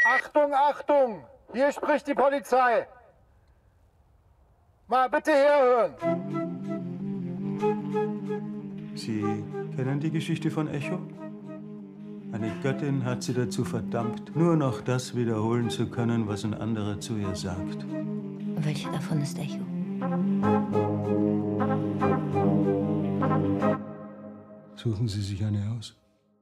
Achtung, Achtung! Hier spricht die Polizei. Mal bitte herhören. Sie kennen die Geschichte von Echo? Eine Göttin hat sie dazu verdammt, nur noch das wiederholen zu können, was ein anderer zu ihr sagt. Und welche davon ist Echo? Suchen Sie sich eine aus.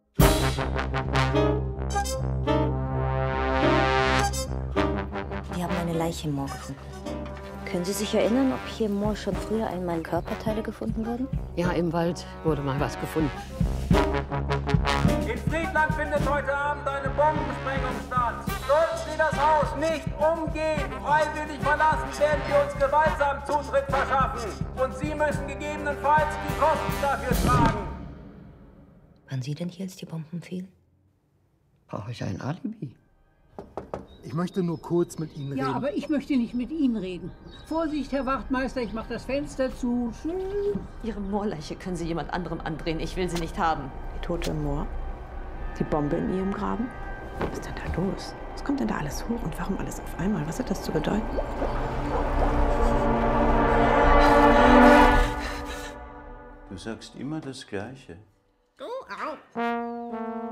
Wir haben eine Leiche im Moor gefunden. Können Sie sich erinnern, ob hier im Moor schon früher einmal Körperteile gefunden wurden? Ja, im Wald wurde mal was gefunden. In Friedland findet heute Abend eine Bombensprengung statt. Sollten Sie das Haus nicht umgehend freiwillig verlassen, werden wir uns gewaltsam Zutritt verschaffen. Und Sie müssen gegebenenfalls die Kosten dafür tragen. Waren Sie denn hier, als die Bomben fielen? Brauche ich ein Alibi? Ich möchte nur kurz mit Ihnen reden. Ja, aber ich möchte nicht mit Ihnen reden. Vorsicht, Herr Wachtmeister, ich mache das Fenster zu. Ihre Moorleiche können Sie jemand anderem andrehen. Ich will sie nicht haben. Die Tote im Moor? Die Bombe in ihrem Graben? Was ist denn da los? Was kommt denn da alles hoch und warum alles auf einmal? Was hat das zu bedeuten? Du sagst immer das Gleiche. Oh, au.